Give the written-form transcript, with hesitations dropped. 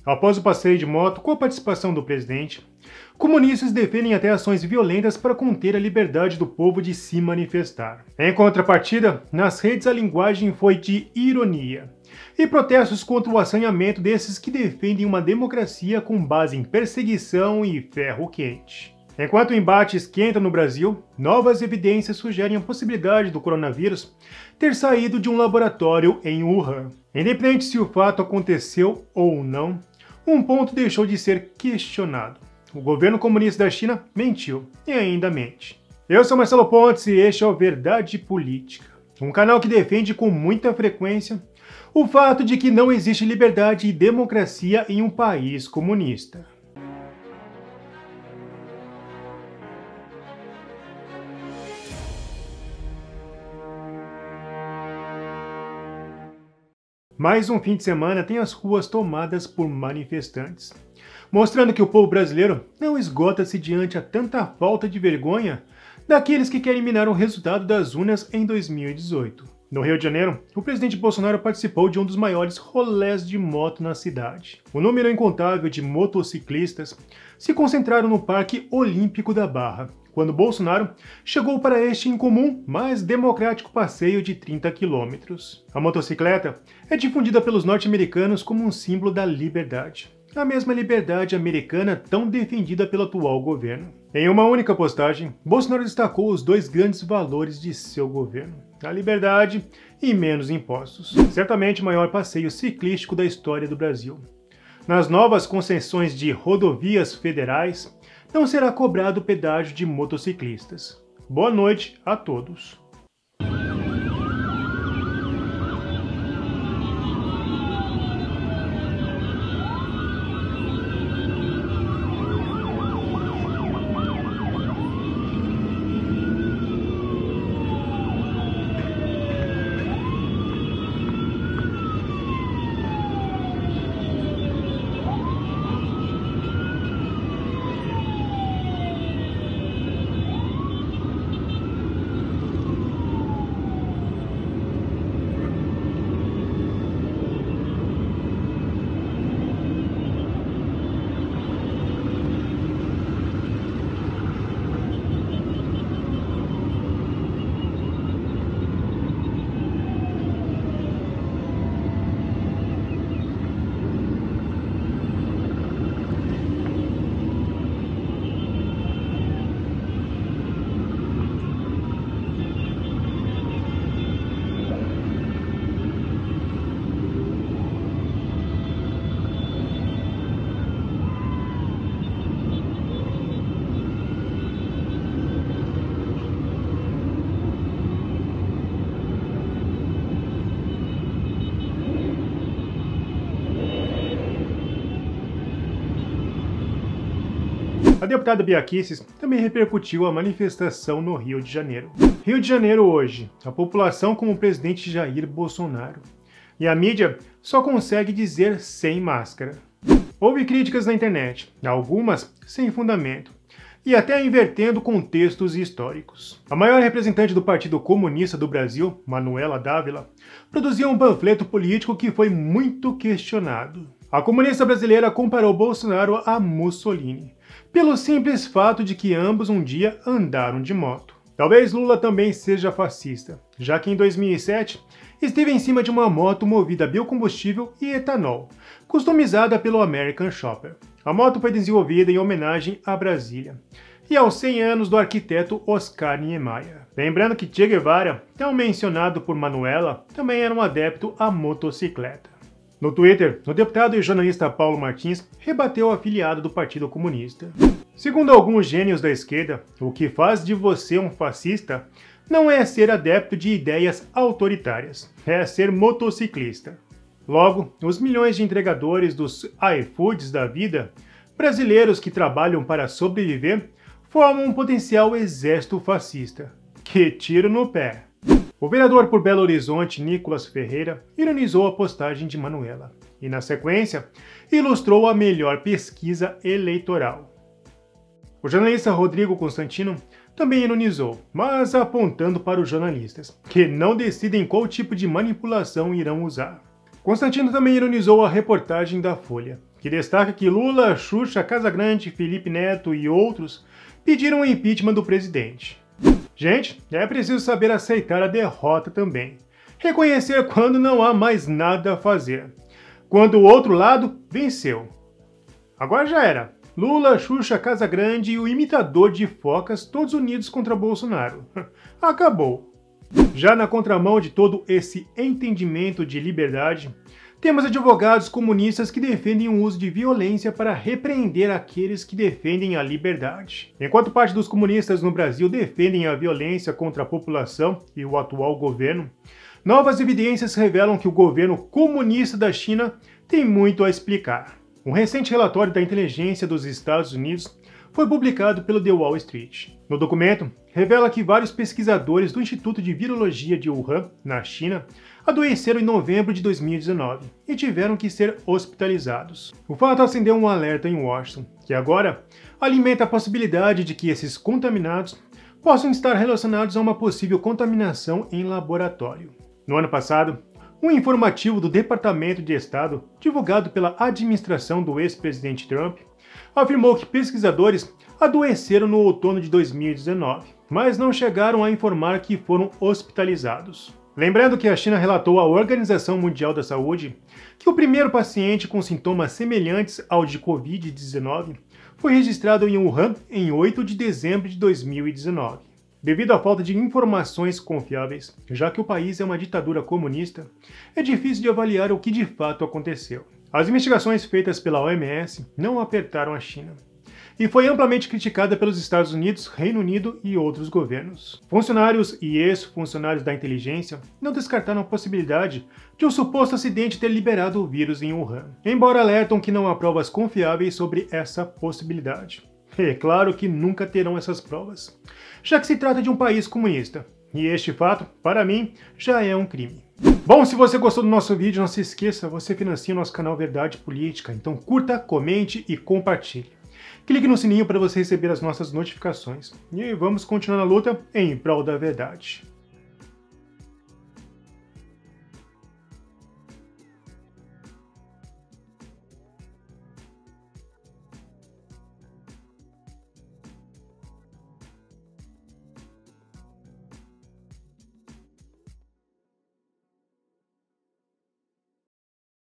Após o passeio de moto com a participação do presidente, comunistas defendem até ações violentas para conter a liberdade do povo de se manifestar. Em contrapartida, nas redes a linguagem foi de ironia e protestos contra o assanhamento desses que defendem uma democracia com base em perseguição e ferro quente. Enquanto o embate esquenta no Brasil, novas evidências sugerem a possibilidade do coronavírus ter saído de um laboratório em Wuhan. Independente se o fato aconteceu ou não, um ponto deixou de ser questionado. O governo comunista da China mentiu e ainda mente. Eu sou Marcelo Pontes e este é o Verdade Política, um canal que defende com muita frequência o fato de que não existe liberdade e democracia em um país comunista. Mais um fim de semana tem as ruas tomadas por manifestantes, mostrando que o povo brasileiro não esgota-se diante a tanta falta de vergonha daqueles que querem minar o resultado das urnas em 2018. No Rio de Janeiro, o presidente Bolsonaro participou de um dos maiores rolés de moto na cidade. O número incontável de motociclistas se concentraram no Parque Olímpico da Barra, quando Bolsonaro chegou para este incomum, mas democrático passeio de 30 quilômetros. A motocicleta é difundida pelos norte-americanos como um símbolo da liberdade. A mesma liberdade americana tão defendida pelo atual governo. Em uma única postagem, Bolsonaro destacou os dois grandes valores de seu governo: a liberdade e menos impostos. Certamente o maior passeio ciclístico da história do Brasil. Nas novas concessões de rodovias federais, não será cobrado pedágio de motociclistas. Boa noite a todos. A deputada Bia Kicis também repercutiu a manifestação no Rio de Janeiro. Rio de Janeiro hoje, a população com o presidente Jair Bolsonaro. E a mídia só consegue dizer sem máscara. Houve críticas na internet, algumas sem fundamento, e até invertendo contextos históricos. A maior representante do Partido Comunista do Brasil, Manuela Dávila, produziu um panfleto político que foi muito questionado. A comunista brasileira comparou Bolsonaro a Mussolini, pelo simples fato de que ambos um dia andaram de moto. Talvez Lula também seja fascista, já que em 2007 esteve em cima de uma moto movida a biocombustível e etanol, customizada pelo American Shopper. A moto foi desenvolvida em homenagem a Brasília e aos 100 anos do arquiteto Oscar Niemeyer. Lembrando que Che Guevara, tão mencionado por Manuela, também era um adepto à motocicleta. No Twitter, o deputado e jornalista Paulo Martins rebateu o afiliado do Partido Comunista. Segundo alguns gênios da esquerda, o que faz de você um fascista não é ser adepto de ideias autoritárias, é ser motociclista. Logo, os milhões de entregadores dos iFoods da vida, brasileiros que trabalham para sobreviver, formam um potencial exército fascista. Que tiro no pé! O vereador por Belo Horizonte, Nicolas Ferreira, ironizou a postagem de Manuela e, na sequência, ilustrou a melhor pesquisa eleitoral. O jornalista Rodrigo Constantino também ironizou, mas apontando para os jornalistas, que não decidem qual tipo de manipulação irão usar. Constantino também ironizou a reportagem da Folha, que destaca que Lula, Xuxa, Casagrande, Felipe Neto e outros pediram o impeachment do presidente. Gente, é preciso saber aceitar a derrota também. Reconhecer quando não há mais nada a fazer. Quando o outro lado venceu. Agora já era. Lula, Xuxa, Casagrande e o imitador de focas todos unidos contra Bolsonaro. Acabou. Já na contramão de todo esse entendimento de liberdade, temos advogados comunistas que defendem o uso de violência para repreender aqueles que defendem a liberdade. Enquanto parte dos comunistas no Brasil defendem a violência contra a população e o atual governo, novas evidências revelam que o governo comunista da China tem muito a explicar. Um recente relatório da inteligência dos Estados Unidos foi publicado pelo The Wall Street. No documento, revela que vários pesquisadores do Instituto de Virologia de Wuhan, na China, adoeceram em novembro de 2019 e tiveram que ser hospitalizados. O fato acendeu um alerta em Washington, que agora alimenta a possibilidade de que esses contaminados possam estar relacionados a uma possível contaminação em laboratório. No ano passado, um informativo do Departamento de Estado, divulgado pela administração do ex-presidente Trump, afirmou que pesquisadores adoeceram no outono de 2019, mas não chegaram a informar que foram hospitalizados. Lembrando que a China relatou à Organização Mundial da Saúde que o primeiro paciente com sintomas semelhantes ao de Covid-19 foi registrado em Wuhan em 8 de dezembro de 2019. Devido à falta de informações confiáveis, já que o país é uma ditadura comunista, é difícil de avaliar o que de fato aconteceu. As investigações feitas pela OMS não apertaram a China, e foi amplamente criticada pelos Estados Unidos, Reino Unido e outros governos. Funcionários e ex-funcionários da inteligência não descartaram a possibilidade de um suposto acidente ter liberado o vírus em Wuhan, embora alertam que não há provas confiáveis sobre essa possibilidade. É claro que nunca terão essas provas, já que se trata de um país comunista, e este fato, para mim, já é um crime. Bom, se você gostou do nosso vídeo, não se esqueça, você financia o nosso canal Verdade Política, então curta, comente e compartilhe. Clique no sininho para você receber as nossas notificações. E vamos continuar na luta em prol da verdade.